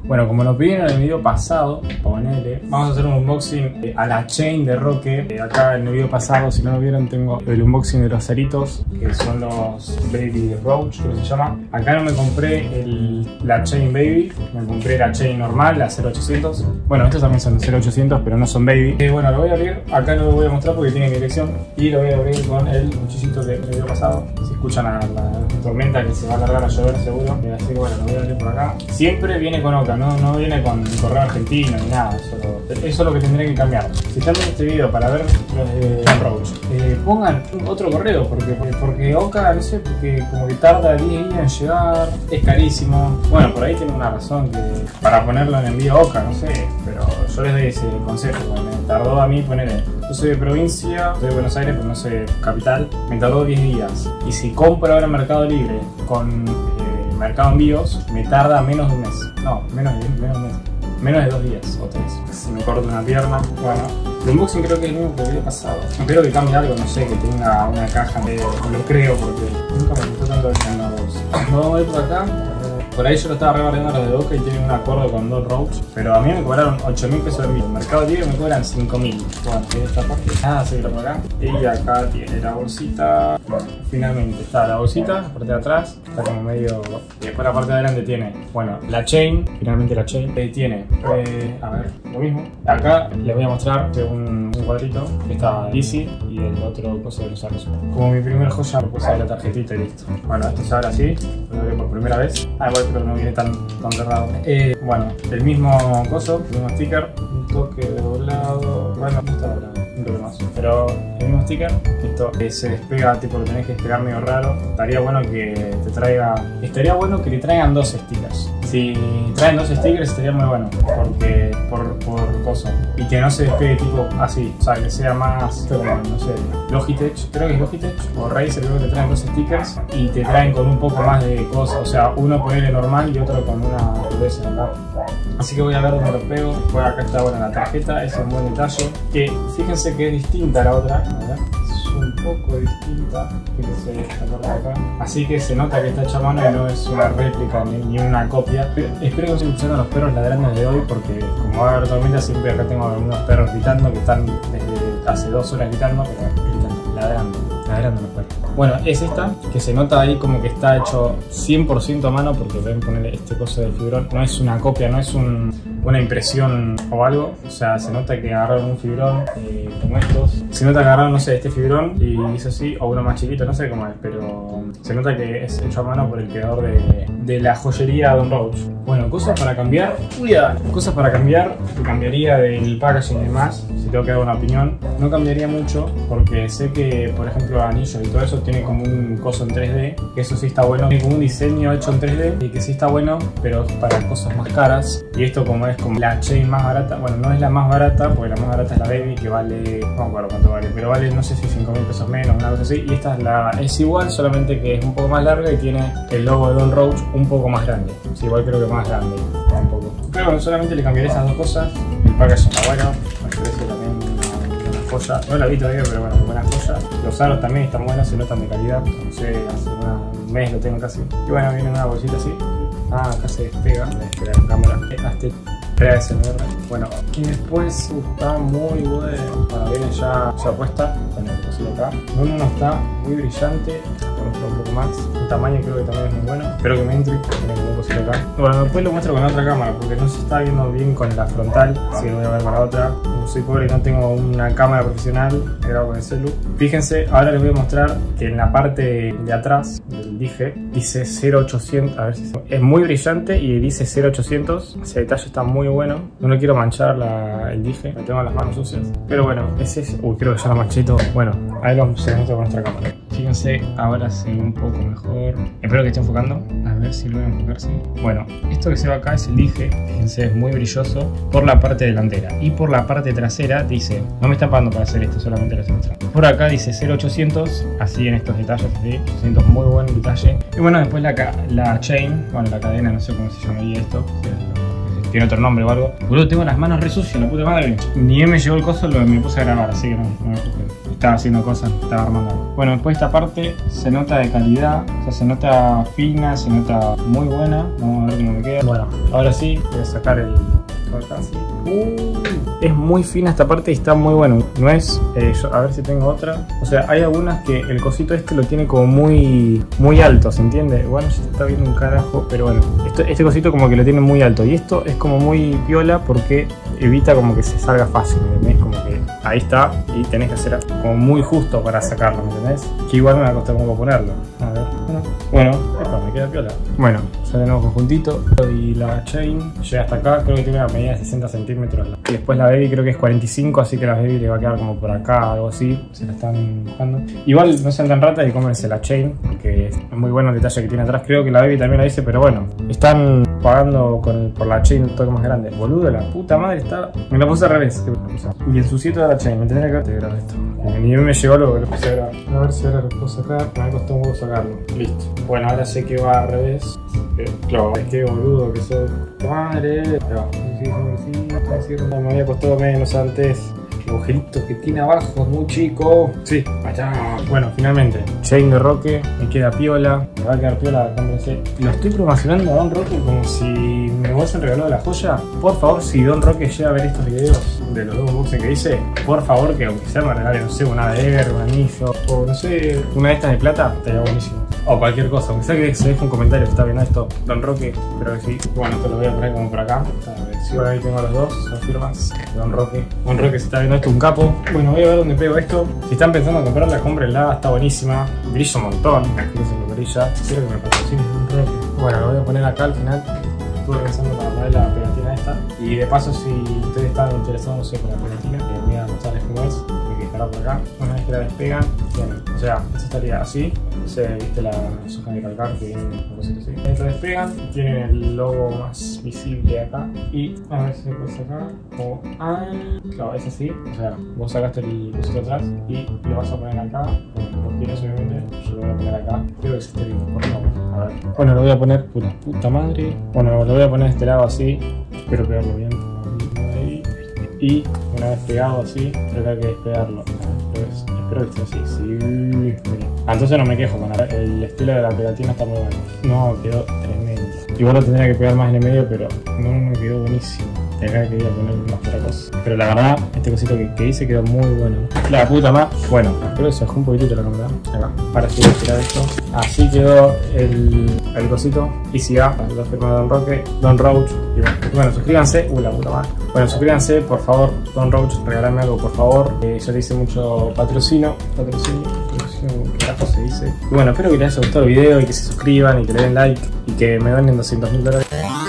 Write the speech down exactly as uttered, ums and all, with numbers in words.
Bueno, como lo pidieron en el video pasado, ponele, vamos a hacer un unboxing a la chain de Roque. Eh, acá en el video pasado, si no lo vieron, tengo el unboxing de los ceritos, que son los Baby Roach, creo que se llama. Acá no me compré el, la chain Baby, me compré la chain normal, la cero ochocientos. Bueno, estos también son cero ochocientos, pero no son Baby. Eh, bueno, lo voy a abrir, acá no lo voy a mostrar porque tiene mi dirección. Y lo voy a abrir con el cuchillito del video pasado. Si escuchan a la tormenta que se va a largar a llover seguro. Eh, así que bueno, lo voy a abrir por acá. Siempre viene con Oca, no, no viene con correo argentino ni nada. Solo, eso es lo que tendré que cambiar. Si están viendo este video para ver los de Roach, eh, pongan otro correo porque, porque Oca, no sé, porque como que tarda diez días en llegar, es carísimo. Bueno, por ahí tiene una razón que para ponerlo en envío Oca, no sé, pero yo les doy ese consejo. Me tardó a mí poner, yo soy de provincia, soy de Buenos Aires, pero no soy de capital, me tardó diez días. Y si compro ahora en Mercado Libre con eh, Mercado Envíos, me tarda menos de un mes. No, menos de, menos de un mes. Menos de dos días o tres. Si me corto una pierna, bueno. El unboxing creo que es el mismo que el video pasado. Espero que cambie algo, no sé, que tenga una caja de... Lo creo porque nunca me gustó tanto el China dos. Vamos a ir por acá. Por ahí yo lo estaba rebardeando a los de Oca y tienen un acuerdo con Don Roach. Pero a mí me cobraron ocho mil pesos de envío. En Mercado Libre me cobran cinco mil. Bueno, tiene esta parte. Ah, sí, lo por acá. Y acá tiene la bolsita. Bueno, finalmente está la bolsita, la parte de atrás. Está como medio... Y después la parte de adelante tiene, bueno, la chain. Finalmente la chain. Eh, tiene, eh, a ver, lo mismo. Acá les voy a mostrar un, un cuadrito que está Easy y el otro cosa de los aros. Como mi primer joya, lo puse ahí la tarjetita y listo. Bueno, esto se abre así. Lo abrí por primera vez. Ah, igual pero no viene tan, tan cerrado. Eh, bueno, el mismo coso, el mismo sticker, un toque de doblado. Bueno, no está doblado, un toque más. Pero el mismo sticker, esto eh, se despega, tipo lo tenés que despegar medio raro. Estaría bueno que te traiga. Estaría bueno que le traigan dos stickers. Si traen dos stickers estaría muy bueno, porque por, por cosa. Y que no se despegue tipo así, o sea, que sea más, como, no sé, Logitech, creo que es Logitech, o Razer, creo que te traen dos stickers y te traen con un poco más de cosas, o sea, uno ponerle normal y otro con una dureza acá. Así que voy a ver dónde lo pego. Después acá está buena la tarjeta, es un buen detalle. Que fíjense que es distinta a la otra, ¿verdad? Un poco distinta, fíjense esta parte de acá, así que se nota que está hecha a mano y no es una réplica ni, ni una copia. Espero que no se escuchen a los perros ladrando desde hoy porque como va a haber tormenta siempre acá tengo algunos perros gritando que están desde hace dos horas gritando, pero gritando, ladrando, ladrando los perros. Bueno, es esta, que se nota ahí como que está hecho cien por ciento a mano porque ven poner este coso del fibrón, no es una copia, no es un, una impresión o algo, o sea, se nota que agarraron un fibrón eh, como estos, se nota que agarraron, no sé, este fibrón y hizo así, o uno más chiquito, no sé cómo es, pero se nota que es hecho a mano por el creador de, de la joyería Don Roach. Bueno, cosas para cambiar, cuidado, cosas para cambiar, cambiaría del packaging y demás, si tengo que dar una opinión, no cambiaría mucho porque sé que, por ejemplo, anillos y todo eso tiene como un coso en tres D, que eso sí está bueno, tiene como un diseño hecho en tres D y que sí está bueno, pero es para cosas más caras. Y esto como es como la chain más barata, bueno, no es la más barata, porque la más barata es la Baby, que vale, no me acuerdo cuánto vale, pero vale no sé si cinco mil pesos menos, una cosa así. Y esta es la es igual, solamente que es un poco más larga y tiene el logo de Don Roach un poco más grande. Sí, igual creo que más grande, un poco. Pero bueno, solamente le cambiaré esas dos cosas. El packaging está bueno, me parece también una joya. No la vi todavía, pero bueno, buena joya. Los aros también están buenos, se notan de calidad. No sé, hace una, un mes lo tengo casi. Y bueno, viene una bolsita así. Ah, acá se despega. Voy a esperar la cámara. Hasta A S M R. Bueno, y después uh, está muy bueno. Bueno, viene ya, ya puesta con el cosito acá. No, no, no, está muy brillante. Vamos un poco más. El tamaño creo que también es muy bueno. Espero que me entre. Tiene como un cosito acá. Bueno, después lo muestro con la otra cámara porque no se está viendo bien con la frontal. Así que lo voy a ver con la otra. Como soy pobre y no tengo una cámara profesional, grabo con el celu. Fíjense, ahora les voy a mostrar que en la parte de atrás del dije dice cero ochocientos. A ver si se... es muy brillante y dice cero ochocientos. Ese detalle está muy bueno. No le quiero manchar la, el dije, me tengo las manos sucias. Pero bueno, ese es. Uy, creo que ya la manché todo. Bueno, ahí lo se muestra con nuestra cámara. Fíjense, ahora se ve un poco mejor. Espero que esté enfocando. A ver si lo voy a enfocar, sí. Bueno, esto que se ve acá es el dije. Fíjense, es muy brilloso por la parte delantera. Y por la parte trasera dice, no me está pagando para hacer esto, solamente lo estoy mostrando. Por acá dice cero ochocientos, así en estos detalles, ¿sí? ochocientos, muy buen detalle. Y bueno, después la, la chain, bueno, la cadena, no sé cómo se llamaría esto. tiene otro nombre o algo. Boludo, tengo las manos re sucias, la puta madre. Ni él me llegó el coso, lo me puse a grabar, así que no, no me juzguen. Estaba haciendo cosas, estaba armando algo. Bueno, después esta parte se nota de calidad, o sea, se nota fina, se nota muy buena. Vamos a ver cómo me queda. Bueno, ahora sí, voy a sacar el... Casi. Uh, es muy fina esta parte y está muy bueno. No es, eh, yo, a ver si tengo otra. O sea, hay algunas que el cosito este lo tiene como muy muy alto, ¿se entiende? Bueno, se está viendo un carajo, pero bueno, esto, este cosito como que lo tiene muy alto. Y esto es como muy piola porque evita como que se salga fácil, ¿me entendés? Como que ahí está y tenés que hacer como muy justo para sacarlo, ¿me entendés? Que igual me va a costar un poco ponerlo. A ver, bueno, bueno, esto me queda piola. Bueno, ya tenemos conjuntito y la chain llega hasta acá, creo que tiene una medida de sesenta centímetros. Y después la baby creo que es cuarenta y cinco, así que la baby le va a quedar como por acá, algo así. Se la están buscando. Igual no sean tan ratas y cómense la chain, porque es muy bueno el detalle que tiene atrás. Creo que la baby también la dice, pero bueno, están pagando con, por la chain un toque más grande. Boludo, la puta madre está. Me la puse al revés. Y ensucié toda la chain, me tendría que haber grabado esto. Ni me llegó lo que lo puse a grabar. A ver si ahora lo puedo sacar. Me ha costado un poco sacarlo. Listo. Bueno, ahora sé que va al revés. Eh, claro, es que boludo que soy. Madre. Ahí va. Sí, sí, sí, sí. No, me había costado menos antes. El agujerito que tiene abajo es muy chico. Sí, allá. Bueno, finalmente, chain de Roque, me queda piola. Me va a quedar piola, cómprense. Lo estoy promocionando a Don Roque como si me hubiesen regalado la joya. Por favor, si Don Roque llega a ver estos videos de los dos unboxing que hice, por favor, que aunque sea me regale, no sé, una de Ever, un anillo, o no sé, una de estas de plata, estaría buenísimo. O cualquier cosa, aunque sea que se deje un comentario si está viendo esto, Don Roque, pero que sí. Bueno, esto lo voy a poner como por acá. Sí, bueno, ahí tengo los dos, son firmas. Don Roque. Don Roque, si está viendo esto, un capo. Bueno, voy a ver dónde pego esto. Si están pensando en comprarla, cómprenla, está buenísima. Brilla un montón, fíjense lo brilla. Quiero que me patrocine Don Roque. Bueno, lo voy a poner acá al final. Estuve pensando para poner la pegatina esta. Y de paso, si ustedes están interesados, no sé, con la pegatina, eh, voy a mostrarles cómo es. Que estará por acá. Una vez que la despegan, bien. O sea, esto estaría así. No sé, viste la hoja de calcar que viene un cosito así. La despegan, tienen el logo más visible acá. Y a ver si se puede sacar. Como, ah, claro, es así. O sea, vos sacaste el cosito atrás y lo vas a poner acá. Bueno, vos quieres, obviamente. Yo lo voy a poner acá. Quiero que se esté viendo, por favor. A ver. Bueno, lo voy a poner. Puta, puta madre. Bueno, lo voy a poner de este lado así. Espero pegarlo bien. Ahí. Y una vez pegado así, tendrá que despegarlo. Pues, espero que esté así. Sí. Ah, entonces no me quejo con la, el estilo de la pegatina está muy bueno. No, quedó tremendo. Igual lo tendría que pegar más en el medio, pero no me quedó buenísimo. Tendría que ir a poner más otra cosa. Pero la verdad, este cosito que, que hice quedó muy bueno. La puta más. Bueno, creo que se bajó un poquitito la cámara. Acá. Para sí voy a tirar esto. Así quedó el, el cosito. Easy A, lo firma Don Roque, Don Roach. Y bueno, bueno, suscríbanse. Uy, la puta madre. Bueno, suscríbanse, por favor. Don Roach, regalame algo, por favor. Eh, yo le hice mucho patrocinio. Patrocinio. ¿Qué carajo se dice? Y bueno, espero que les haya gustado el video y que se suscriban y que le den like y que me donen doscientos mil dólares.